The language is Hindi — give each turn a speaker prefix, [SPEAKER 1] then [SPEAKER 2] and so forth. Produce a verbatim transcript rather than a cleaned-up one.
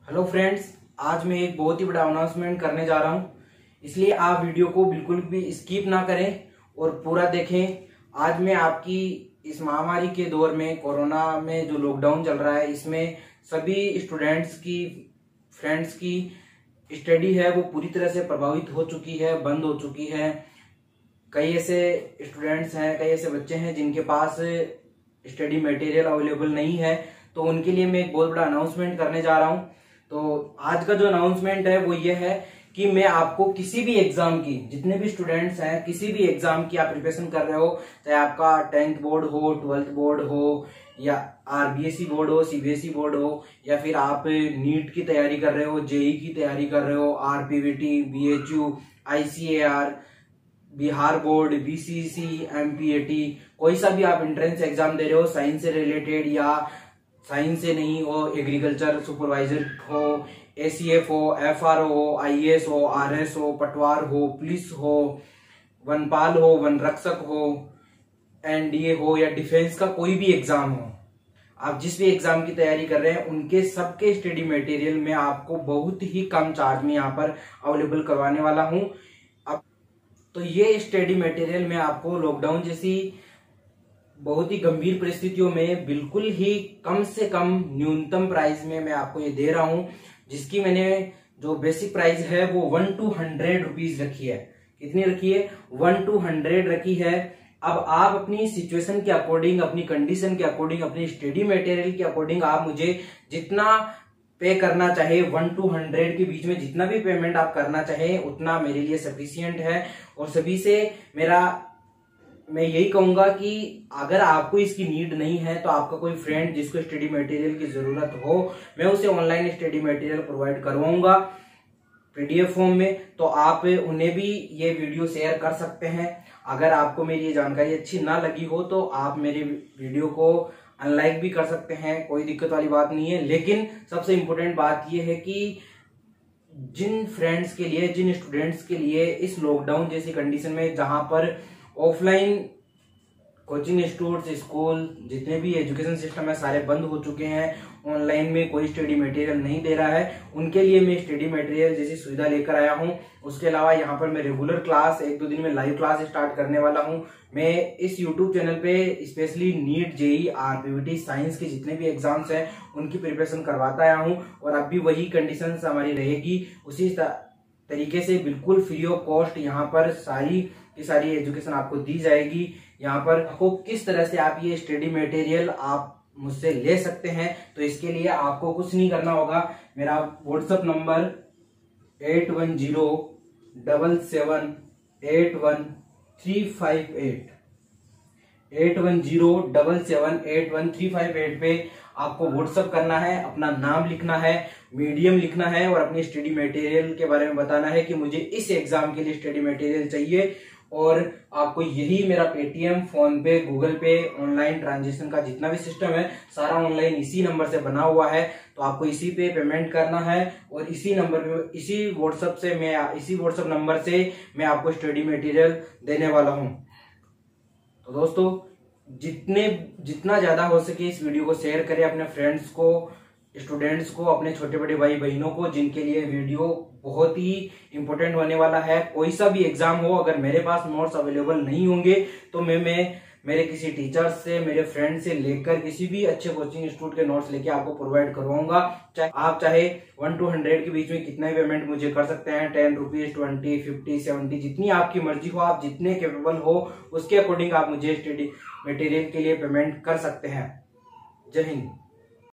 [SPEAKER 1] हेलो फ्रेंड्स, आज मैं एक बहुत ही बड़ा अनाउंसमेंट करने जा रहा हूं, इसलिए आप वीडियो को बिल्कुल भी स्किप ना करें और पूरा देखें। आज मैं आपकी इस महामारी के दौर में, कोरोना में जो लॉकडाउन चल रहा है, इसमें सभी स्टूडेंट्स की, फ्रेंड्स की स्टडी है वो पूरी तरह से प्रभावित हो चुकी है, बंद हो चुकी है। कई ऐसे स्टूडेंट्स हैं, कई ऐसे बच्चे हैं जिनके पास स्टडी मटेरियल अवेलेबल नहीं है, तो उनके लिए मैं एक बहुत बड़ा अनाउंसमेंट करने जा रहा हूं। तो आज का जो अनाउंसमेंट है वो ये है कि मैं आपको किसी भी एग्जाम की, जितने भी स्टूडेंट्स हैं, किसी भी एग्जाम की आप प्रिपरेशन कर रहे हो, चाहे आपका टेंथ बोर्ड हो, ट्वेल्थ बोर्ड हो, या आरबीएसई बोर्ड हो, सीबीएसई बोर्ड हो, या फिर आप नीट की तैयारी कर रहे हो, जेई की तैयारी कर रहे हो, RPVT, BHU, ICAR, Bihar board, BCC, MPAT, कोई सा भी आप एंट्रेंस एग्जाम दे रहे हो, साइंस से रिलेटेड या साइंस से नहीं हो, एग्रीकल्चर सुपरवाइजर हो, एसीएफ हो, एफआरओ हो, आईएएस हो, आरएस हो, पटवार हो, पुलिस हो, वनपाल हो, वन रक्षक हो, एनडीए हो, या डिफेंस का कोई भी एग्जाम हो, आप जिस भी एग्जाम की तैयारी कर रहे हैं उनके सबके स्टडी मटेरियल में आपको बहुत ही कम चार्ज में यहाँ पर अवेलेबल करवाने वाला हूं। अब तो ये स्टडी मटेरियल में आपको लॉकडाउन जैसी बहुत ही गंभीर परिस्थितियों में बिल्कुल ही कम से कम न्यूनतम प्राइस में मैं आपको ये दे रहा हूं, जिसकी मैंने जो बेसिक प्राइस है वो वन टू हंड्रेड रुपीज रखी है। कितनी रखी है? वन टू हंड्रेड रखी है। अब आप अपनी सिचुएशन के अकॉर्डिंग, अपनी कंडीशन के अकॉर्डिंग, अपनी स्टडी मटेरियल के अकॉर्डिंग आप मुझे जितना पे करना चाहे, वन टू हंड्रेड के बीच में जितना भी पेमेंट आप करना चाहे उतना मेरे लिए सफिशियंट है। और सभी से मेरा मैं यही कहूंगा कि अगर आपको इसकी नीड नहीं है तो आपका कोई फ्रेंड जिसको स्टडी मटेरियल की जरूरत हो, मैं उसे ऑनलाइन स्टडी मटेरियल प्रोवाइड करवाऊंगा पीडीएफ फॉर्म में, तो आप उन्हें भी ये वीडियो शेयर कर सकते हैं। अगर आपको मेरी ये जानकारी अच्छी ना लगी हो तो आप मेरे वीडियो को अनलाइक भी कर सकते हैं, कोई दिक्कत वाली बात नहीं है। लेकिन सबसे इंपॉर्टेंट बात यह है कि जिन फ्रेंड्स के लिए, जिन स्टूडेंट्स के लिए इस लॉकडाउन जैसी कंडीशन में, जहां पर ऑफलाइन कोचिंग इंस्टीट्यूट, स्कूल, जितने भी एजुकेशन सिस्टम है सारे बंद हो चुके हैं, ऑनलाइन में कोई स्टडी मटेरियल नहीं दे रहा है, उनके लिए मैं स्टडी मटेरियल जैसी सुविधा लेकर आया हूं। उसके अलावा यहाँ पर मैं रेगुलर क्लास, एक दो दिन में लाइव क्लास स्टार्ट करने वाला हूं। मैं इस यूट्यूब चैनल पे specially NEET, JEE, RPVT, science के जितने भी एग्जाम्स हैं उनकी प्रिपरेशन करवाता आया हूं, और अब भी वही कंडीशन हमारी रहेगी। उसी तरीके से बिल्कुल फ्री ऑफ कॉस्ट यहाँ पर सारी की सारी एजुकेशन आपको दी जाएगी। यहाँ पर आपको किस तरह से आप ये स्टडी मटेरियल आप मुझसे ले सकते हैं, तो इसके लिए आपको कुछ नहीं करना होगा। मेरा WhatsApp number eight one zero double seven eight one three five eight eight one zero double seven eight one three five eight पे आपको व्हाट्सएप करना है, अपना नाम लिखना है, मीडियम लिखना है और अपनी स्टडी मटेरियल के बारे में बताना है कि मुझे इस एग्जाम के लिए स्टडी मटेरियल चाहिए। और आपको यही मेरा Paytm, PhonePe, Google pay, online transaction का जितना भी सिस्टम है सारा ऑनलाइन इसी नंबर से बना हुआ है, तो आपको इसी पे पेमेंट करना है। और इसी नंबर पे, इसी व्हाट्सएप से मैं इसी व्हाट्सएप नंबर से मैं आपको स्टडी मटेरियल देने वाला हूं। तो दोस्तों, जितने जितना ज्यादा हो सके इस वीडियो को शेयर करें अपने फ्रेंड्स को, स्टूडेंट्स को, अपने छोटे बड़े भाई बहनों को, जिनके लिए वीडियो बहुत ही इंपॉर्टेंट होने वाला है। कोई सा भी एग्जाम हो, अगर मेरे पास नोट्स अवेलेबल नहीं होंगे तो मैं मैं मेरे किसी टीचर से, मेरे फ्रेंड से लेकर किसी भी अच्छे कोचिंग इंस्टीट्यूट के नोट्स लेके आपको प्रोवाइड करवाऊंगा। चाहे आप चाहे वन टू हंड्रेड के बीच में कितना भी पेमेंट मुझे कर सकते हैं, ten rupees, twenty, fifty, seventy, जितनी आपकी मर्जी हो, आप जितने कैपेबल हो उसके अकॉर्डिंग आप मुझे स्टडी मटेरियल के लिए पेमेंट कर सकते हैं। जय हिंद।